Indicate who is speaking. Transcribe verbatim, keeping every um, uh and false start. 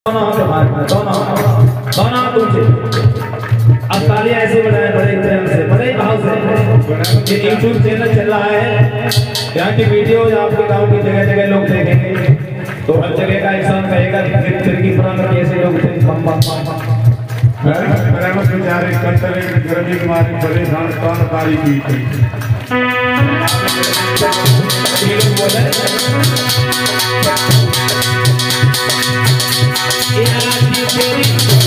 Speaker 1: दोनों दोनों तुमसे अब तालियां ऐसे बजाएं बड़े प्रेम से बड़े भाव से। ये यूट्यूब चैनल चल रहा है, यहाँ की वीडियो आपके गांव की जगह जगह लोग देखेंगे तो हर जगह का इंसान कहेगा कि पुराना कैसे लोग थे।
Speaker 2: बेचारे कटरे गर्मी के मारे परेशान कान कारी की थी।
Speaker 1: ये आज की